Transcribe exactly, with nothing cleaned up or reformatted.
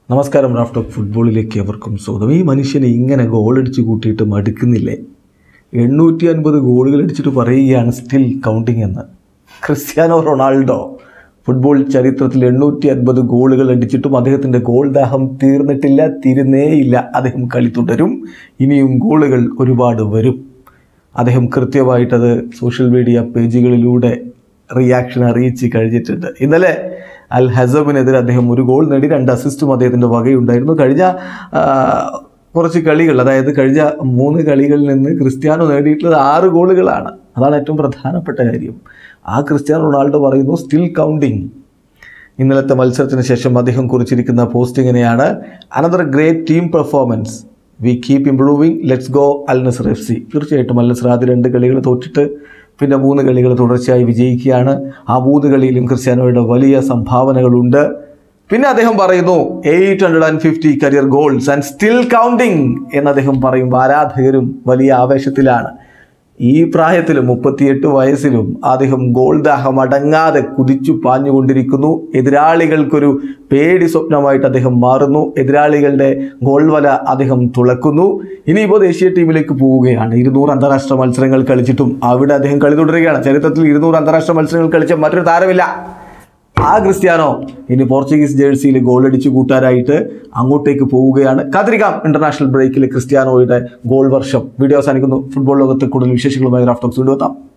നമസ്കാരം. Raf talk ഫുട്ബോളിലേക്ക് അവർക്കും സ്വാഗതം. ഈ മനുഷ്യനെ ഇങ്ങനെ ഗോളടിച്ച് കൂട്ടിയിട്ട് മടുക്കുന്നില്ലേ? എണ്ണൂറ്റി അൻപത് ഗോളുകൾ അടിച്ചിട്ട് പറയുകയാണ് സ്റ്റിൽ കൗണ്ടിങ് എന്ന്. ക്രിസ്ത്യാനോ റൊണാൾഡോ ഫുട്ബോൾ ചരിത്രത്തിൽ എണ്ണൂറ്റി അൻപത് ഗോളുകൾ അടിച്ചിട്ടും അദ്ദേഹത്തിൻ്റെ ഗോൾ ദാഹം തീർന്നിട്ടില്ല, തീരുന്നേയില്ല. അദ്ദേഹം കളി തുടരും. ഇനിയും ഗോളുകൾ ഒരുപാട് വരും. അദ്ദേഹം കൃത്യമായിട്ടത് സോഷ്യൽ മീഡിയ പേജുകളിലൂടെ റിയാക്ഷൻ അറിയിച്ച് കഴിഞ്ഞിട്ടുണ്ട്. ഇന്നലെ അൽ-ഹസമിനെതിരെ അദ്ദേഹം ഒരു ഗോൾ നേടി, രണ്ട് അസിസ്റ്റും അദ്ദേഹത്തിൻ്റെ വകയുണ്ടായിരുന്നു. കഴിഞ്ഞ കുറച്ച് കളികൾ, അതായത് കഴിഞ്ഞ മൂന്ന് കളികളിൽ നിന്ന് ക്രിസ്ത്യാനോ നേടിയിട്ടുള്ളത് ആറ് ഗോളുകളാണ്. അതാണ് ഏറ്റവും പ്രധാനപ്പെട്ട കാര്യം. ആ ക്രിസ്ത്യാനോ റൊണാൾഡോ പറയുന്നു സ്റ്റിൽ കൗണ്ടിങ്. ഇന്നലത്തെ മത്സരത്തിന് ശേഷം അദ്ദേഹം കുറിച്ചിരിക്കുന്ന പോസ്റ്റ് ഇങ്ങനെയാണ്: another great team performance, we keep improving, let's go Al-Nassr F C. തീർച്ചയായിട്ടും അൽ-നസ്ർ ആദ്യ രണ്ട് കളികൾ തോറ്റിട്ട് പിന്നെ മൂന്ന് കളികൾ തുടർച്ചയായി വിജയിക്കുകയാണ്. ആ മൂന്ന് കളിയിലും ക്രിസ്ത്യാനോയുടെ വലിയ സംഭാവനകളുണ്ട്. പിന്നെ അദ്ദേഹം പറയുന്നു eight hundred and fifty career goals and still counting എന്ന് അദ്ദേഹം പറയുമ്പോൾ ആരാധകരും വലിയ ആവേശത്തിലാണ്. ഈ പ്രായത്തിലും മുപ്പത്തിയെട്ട് വയസ്സിലും അദ്ദേഹം ഗോൾ ദാഹം അടങ്ങാതെ കുതിച്ചു പാഞ്ഞുകൊണ്ടിരിക്കുന്നു. എതിരാളികൾക്കൊരു പേടി സ്വപ്നമായിട്ട് അദ്ദേഹം മാറുന്നു. എതിരാളികളുടെ ഗോൾ വല അദ്ദേഹം തുളക്കുന്നു. ഇനിയിപ്പോൾ ദേശീയ ടീമിലേക്ക് പോവുകയാണ്. ഇരുന്നൂറ് അന്താരാഷ്ട്ര മത്സരങ്ങൾ കളിച്ചിട്ടും അവിടെ അദ്ദേഹം കളി തുടരുകയാണ്. ചരിത്രത്തിൽ ഇരുന്നൂറ് അന്താരാഷ്ട്ര മത്സരങ്ങൾ കളിച്ച മറ്റൊരു താരമില്ല. ആ ക്രിസ്ത്യാനോ ഇനി പോർച്ചുഗീസ് ജേഴ്സിയിൽ ഗോളടിച്ചു കൂട്ടാനായിട്ട് അങ്ങോട്ടേക്ക് പോവുകയാണ്. കാത്തിരിക്കാം ഇന്റർനാഷണൽ ബ്രേക്കിൽ ക്രിസ്ത്യാനോയുടെ ഗോൾ വർഷം. വീഡിയോ അവസാനിക്കുന്നു. ഫുട്ബോൾ ലോകത്ത് കൂടുതൽ വിശേഷങ്ങളുമായി റാഫ് ടോക്സ് വീണ്ടും എത്താം.